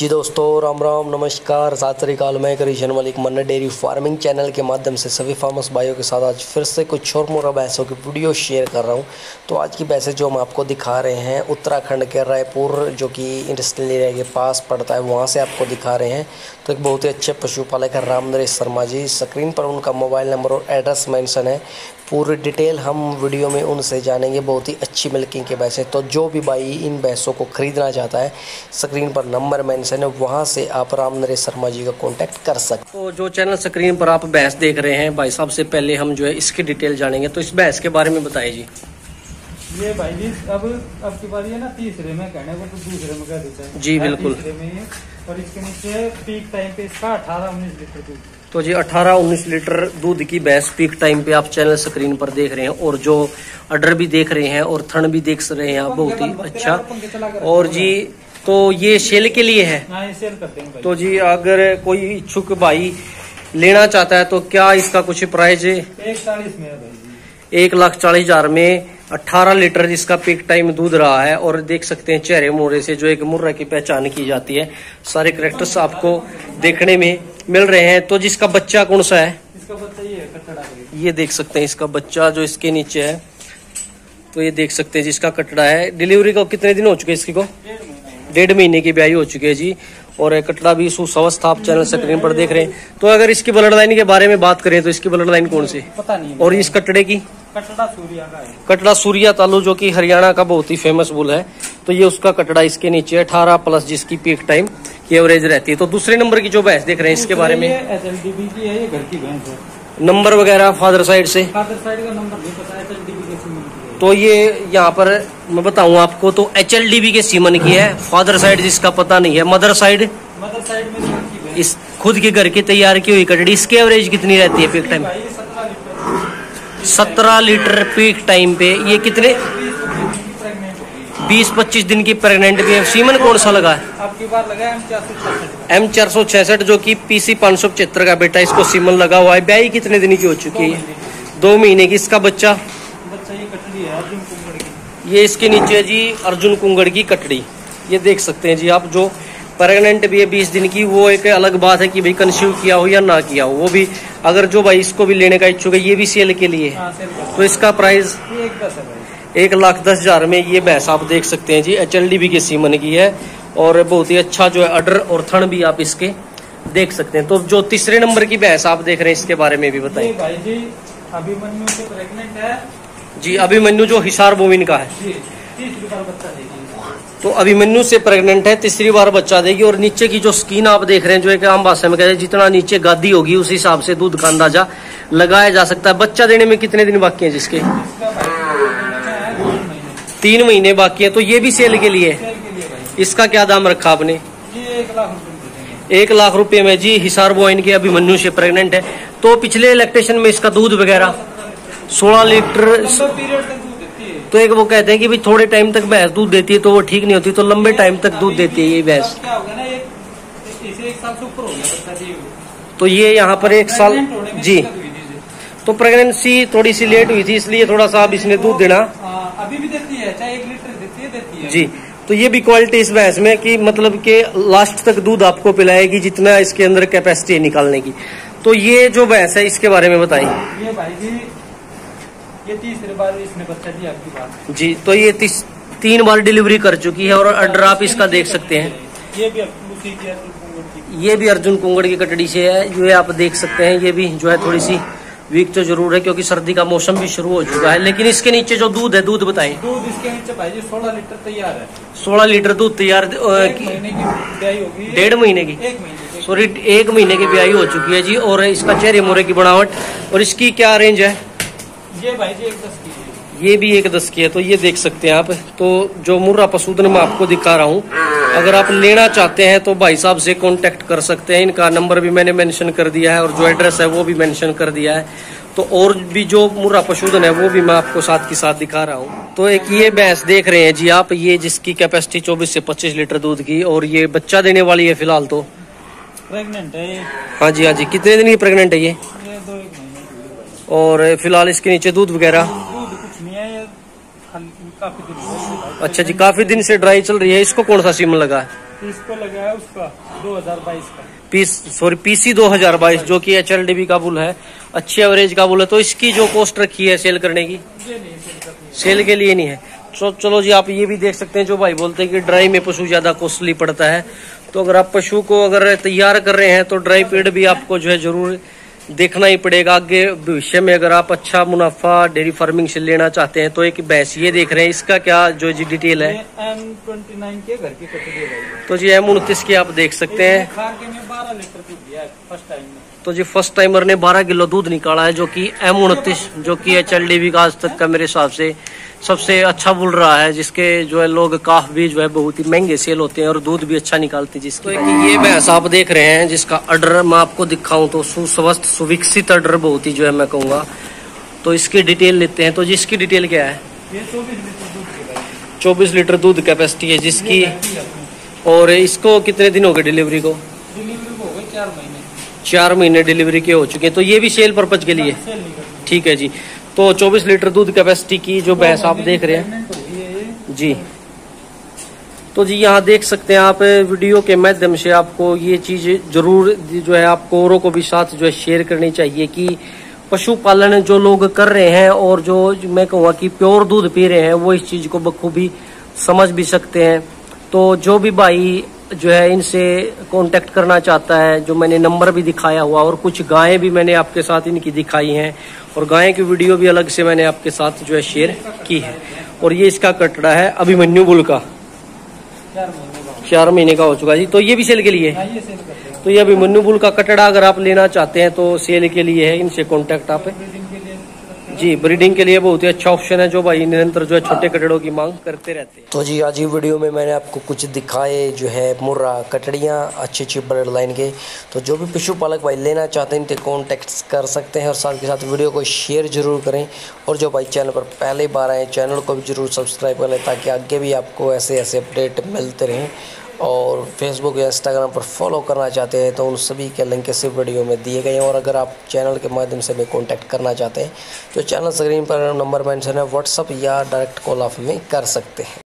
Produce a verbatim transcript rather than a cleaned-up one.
जी दोस्तों, राम राम नमस्कार, सत श्री अकाल। मैं Karishan Malik Manna dairy farming channel के माध्यम से सभी फार्मर्स भाइयों के साथ आज फिर से कुछ और मोरा भैंसों की वीडियो शेयर कर रहा हूं। तो आज की भैंसें जो हम आपको दिखा रहे हैं उत्तराखंड के रायपुर जो कि इंडस्ट्रियल एरिया के पास पड़ता है, वहां से आपको दिखा रहे हैं। तो एक बहुत ही अच्छे पशुपालक है राम नरेश शर्मा जी। स्क्रीन पर उनका मोबाइल नंबर और एड्रेस मेंशन है। पूरी डिटेल हम वीडियो में उनसे जानेंगे। बहुत ही अच्छी मिल्किंग के भैंसें, तो जो भी भाई इन भैंसों को ख़रीदना चाहता है स्क्रीन पर नंबर मेंशन है, वहां से आप राम नरेश शर्मा जी का कांटेक्ट कर सकते। तो जो चैनल स्क्रीन पर आप भैंस देख रहे हैं भाई साहब, से पहले हम जो है इसकी डिटेल जानेंगे। तो इस भैंस के बारे में बताइए जी। ये भाई जी अब अब की बारी है ना, तीसरे में कहने को तो दूसरे में कह देता है जी बिल्कुल। तीसरे में, और इसके नीचे पीक टाइम पे इसका अठारह उन्नीस लीटर दूध। तो जी अठारह उन्नीस लीटर दूध की भैंस पीक टाइम पे आप चैनल स्क्रीन पर देख रहे हैं, और जो अडर भी देख रहे हैं और थन भी देख रहे हैं आप, बहुत ही अच्छा। और जी तो ये सेल के लिए है। हाँ, ये सेल करते हैं भाई। तो जी अगर कोई इच्छुक भाई लेना चाहता है तो क्या इसका कुछ प्राइस है? एक चालीस में है भाई जी। एक लाख चालीस हजार में अठारह लीटर जिसका पीक टाइम दूध रहा है। और देख सकते हैं चेहरे मोहरे से जो एक मुर्रा की पहचान की जाती है, सारे करेक्टर्स आपको देखने में मिल रहे हैं। तो जिसका बच्चा कौन सा है? इसका बच्चा ये है कटड़ा। ये देख सकते हैं इसका बच्चा जो इसके नीचे है। तो ये देख सकते हैं जिसका कटड़ा है। डिलीवरी को कितने दिन हो चुके हैं इसकी को? डेढ़ महीने की ब्याई हो चुकी है जी। और कटड़ा भी सुस्वस्थ आप चैनल स्क्रीन पर देख रहे हैं। तो अगर इसकी ब्लड लाइन के बारे में बात करें तो इसकी ब्लड लाइन कौन सी? पता नहीं। और इस कटड़े की? कटड़ा सूर्या का है। कटड़ा सूर्या तालु जो कि हरियाणा का बहुत ही फेमस बुल है। तो ये उसका कटड़ा इसके नीचे अठारह प्लस जिसकी पीक टाइम की एवरेज रहती है। तो दूसरे नंबर की जो भैंस देख रहे हैं इसके बारे में? एच एल डी बी की है, ये घर की भैंस है। नंबर वगैरह फादर साइड से? फादर साइड का नंबर नहीं पता, एच एल डी बी के सीमन की है। तो ये यहाँ पर मैं बताऊं आपको, तो एच एल डी बी के सीमन की है। फादर साइड जिसका पता नहीं है। Mother side? मदर साइड में इस खुद के घर की तैयार की हुई कटड़ी। इसकी एवरेज कितनी रहती है पीक टाइम? सत्रह लीटर पीक टाइम पे। ये कितने बीस पच्चीस दिन की प्रेग्नेंट भी है। सीमन कौन सा लगा है? आपकी बार लगा एम चार सौ छसठ। एम चार सौ छसठ जो कि पीसी पाँच सौ पचहत्तर का बेटा, इसको सीमन लगा हुआ है। ब्याई कितने दिन की हो चुकी है? दो महीने की। इसका बच्चा? बच्चा ये कटड़ी है अर्जुन कुंगड़ की। ये इसके नीचे जी अर्जुन कुंगड़ की कटड़ी। ये देख सकते हैं जी आप, जो प्रेग्नेंट भी है बीस दिन की। वो एक अलग बात है कि भाई कंसीव किया हो या ना किया हो, वो भी अगर जो भाई इसको भी लेने का इच्छुक है, ये भी सेल के लिए है। तो इसका प्राइस एक दस है भाई। एक लाख दस हजार में ये भैंस आप देख सकते हैं जी। एच एल डी बी के सीमन की है और बहुत ही अच्छा जो है अडर और थन भी आप इसके देख सकते हैं। तो जो तीसरे नंबर की भैंस आप देख रहे हैं इसके बारे में भी बताइए भाई जी। अभिमन्यु से प्रेग्नेंट है जी। अभिमन्यु जो हिसार बोविन का है, तीसरी बार बच्चा देगी। तो अभिमन्यु से प्रेग्नेंट है, तीसरी बार बच्चा देगी। और नीचे की जो स्किन आप देख रहे हैं, जो एक आम भाषा में कहते हैं, जितना नीचे गादी होगी उस हिसाब से दूध का अंदाजा लगाया जा सकता है। बच्चा देने में कितने दिन बाकी हैं जिसके? तीन महीने बाकी है। तो ये भी सेल के लिए है। इसका क्या दाम रखा आपने? एक लाख रुपए। एक लाख रुपए में जी। हिसार बोइन के अभिमन्यु से प्रेग्नेंट है। तो पिछले इलेक्ट्रेशन में इसका दूध वगैरह सोलह लीटर। तो एक वो कहते हैं कि भाई थोड़े टाइम तक भैंस दूध देती है तो वो ठीक नहीं होती, तो लंबे टाइम तक दूध देती है ये भैंस। तो ये यहाँ पर एक साल जी। तो प्रेगनेंसी थोड़ी सी लेट हुई थी, इसलिए थोड़ा सा अब इसने दूध देना अभी भी देती है, चाहे एक लीटर देती है देती है जी। तो ये भी क्वालिटी इस भैंस में कि मतलब के लास्ट तक दूध आपको पिलाएगी जितना इसके अंदर कैपेसिटी है निकालने की। तो ये जो भैंस है इसके बारे में बताइए। ये भाई जी ये तीसरी बार इसने बच्चा दिया आपकी बात जी। तो ये तीस, तीन बार डिलीवरी कर चुकी है। और अडर आप इसका देख सकते हैं। ये भी उसी की अर्जुन कुंगड़ की। ये भी अर्जुन कुंगड़ की कटड़ी से है, ये आप देख सकते हैं। ये भी जो है थोड़ी सी वीक तो जरूर है क्योंकि सर्दी का मौसम भी शुरू हो चुका है। लेकिन इसके नीचे जो दूध है, दूध बताएं। दूध इसके नीचे भाई जी सोलह लीटर तैयार है। सोलह लीटर दूध तैयार। महीने की ब्याई होगी। डेढ़ महीने की? एक महीने सॉरी एक महीने की ब्याई हो चुकी है जी। और इसका चेहरे मोरे की बनावट। और इसकी क्या रेंज है? ये भाई जी एक दस की है। ये भी एक दस की है। तो ये देख सकते हैं आप। तो जो मुर्रा पशुधन मैं आपको दिखा रहा हूँ, अगर आप लेना चाहते हैं तो भाई साहब से कांटेक्ट कर सकते हैं। इनका नंबर भी मैंने मेंशन कर दिया है और जो एड्रेस है वो भी मेंशन कर दिया है। तो और भी जो मुर्रा पशुधन है वो भी मैं आपको साथ के साथ दिखा रहा हूँ। तो एक ये भैंस देख रहे हैं जी आप, ये जिसकी कैपेसिटी चौबीस से पच्चीस लीटर दूध की, और ये बच्चा देने वाली है फिलहाल। तो प्रेग्नेंट है ये। हाँ जी हाँ जी। कितने दिन की प्रेग्नेंट है ये? ये दो एक महीने की। और फिलहाल इसके नीचे दूध वगैरह दूध कुछ नहीं है, ये काफी दूध अच्छा जी, काफी दिन से ड्राई चल रही है। इसको कौन सा सिम लगा है? इसको लगा है उसका दो हजार बाईस का पीस सॉरी पीसी दो हजार बाईस, जो कि एच एल डी बी का बुल है, अच्छी एवरेज का बुल है। तो इसकी जो कॉस्ट रखी है सेल करने की, ये नहीं सेल करनी, सेल के लिए नहीं है। तो चलो जी, आप ये भी देख सकते हैं, जो भाई बोलते हैं कि ड्राई में पशु ज्यादा कॉस्टली पड़ता है, तो अगर आप पशु को अगर तैयार कर रहे हैं तो ड्राई फीड भी आपको जो है जरूर देखना ही पड़ेगा। आगे भविष्य में अगर आप अच्छा मुनाफा डेयरी फार्मिंग से लेना चाहते हैं तो एक भैंस ये देख रहे हैं, इसका क्या जो जी डिटेल है? एम ट्वेंटी नाइन के घर की कटड़ी है। तो जी एम उनतीस की आप देख सकते हैं। खार के में बारह लीटर दूध दिया है फर्स्ट टाइम में। तो जी फर्स्ट टाइमर ने बारह किलो दूध निकाला है, जो कि एम उनतीस, जो कि एच एल डी बी का आज तक का मेरे हिसाब से सबसे अच्छा बुल रहा है, जिसके जो है लोग काफ भी जो है बहुत ही महंगे सेल होते हैं और दूध भी अच्छा निकालते हैं। जिसको तो ये भैंस आप देख रहे हैं, जिसका अडर मैं आपको दिखाऊं तो सुस्वस्थ सुविकसित अडर बहुत ही जो है मैं कहूँगा। तो इसकी डिटेल लेते हैं। तो जी इसकी डिटेल क्या है? ये चौबीस लीटर दूध की चौबीस लीटर दूध कैपेसिटी है जिसकी। और इसको कितने दिन हो गए डिलीवरी को? डिलीवरी को हो गए चार महीने। चार महीने डिलीवरी के हो चुके हैं। तो ये भी सेल पर्पज के लिए, ठीक है जी। तो चौबीस लीटर दूध कैपेसिटी की जो भैंस आप देख रहे हैं जी। तो जी यहाँ देख सकते हैं आप, वीडियो के माध्यम से आपको ये चीज जरूर जो है आपको औरों को भी साथ जो है शेयर करनी चाहिए कि पशुपालन जो लोग कर रहे हैं और जो मैं कहूँगा कि प्योर दूध पी रहे हैं, वो इस चीज को बखूबी समझ भी सकते हैं। तो जो भी भाई जो है इनसे कांटेक्ट करना चाहता है, जो मैंने नंबर भी दिखाया हुआ, और कुछ गायें भी मैंने आपके साथ इनकी दिखाई हैं, और गायें की वीडियो भी अलग से मैंने आपके साथ जो है शेयर की है। और ये इसका कटड़ा है अभिमन्यु बुल का, चार महीने का हो चुका जी। तो ये भी सेल के लिए है। तो ये अभिमन्यु बुल का कटड़ा अगर आप लेना चाहते हैं तो सेल के लिए है, इनसे कॉन्टेक्ट आप जी। ब्रीडिंग के लिए बहुत ही अच्छा ऑप्शन है, जो भाई निरंतर जो है छोटे कटड़ों की मांग करते रहते हैं। तो जी आज की वीडियो में मैंने आपको कुछ दिखाए जो है मुर्रा कटड़ियाँ अच्छी अच्छी ब्लड लाइन के। तो जो भी पशुपालक भाई लेना चाहते हैं इनसे कॉन्टेक्ट कर सकते हैं, और साथ के साथ वीडियो को शेयर जरूर करें। और जो भाई चैनल पर पहली बार आए, चैनल को भी जरूर सब्सक्राइब कर लें, ताकि आगे भी आपको ऐसे ऐसे अपडेट मिलते रहें। और फेसबुक या इंस्टाग्राम पर फॉलो करना चाहते हैं तो उन सभी के लिंक इस वीडियो में दिए गए हैं। और अगर आप चैनल के माध्यम से भी कांटेक्ट करना चाहते हैं तो चैनल स्क्रीन पर नंबर मेंशन है, व्हाट्सअप या डायरेक्ट कॉल आप में कर सकते हैं।